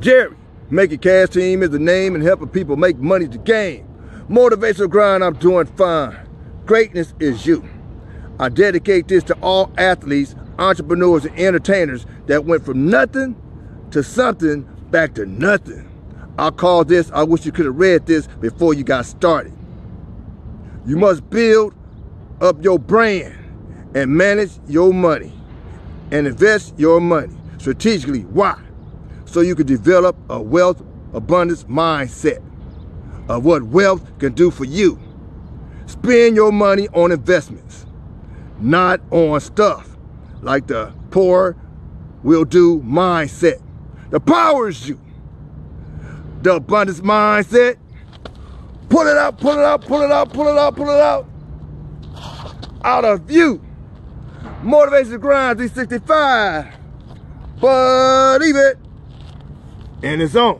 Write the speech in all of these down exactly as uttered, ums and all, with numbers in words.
Jerry, Make It Cash Team is the name and helping people make money to game. Motivational grind, I'm doing fine. Greatness is you. I dedicate this to all athletes, entrepreneurs, and entertainers that went from nothing to something back to nothing. I call this, I wish you could have read this before you got started. You must build up your brand and manage your money and invest your money strategically. Why? So you can develop a wealth abundance mindset of what wealth can do for you. Spend your money on investments, not on stuff like the poor will do mindset. The power is you. The abundance mindset. Pull it out, pull it out, pull it out, pull it out, pull it out. Out of you. Motivation grind three sixty-five. Believe it. And it's on.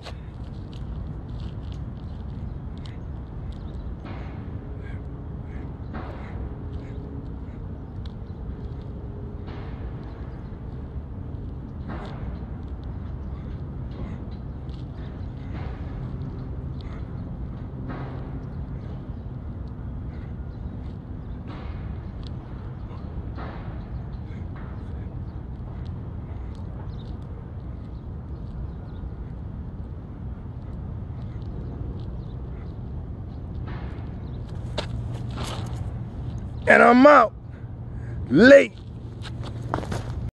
And I'm out late.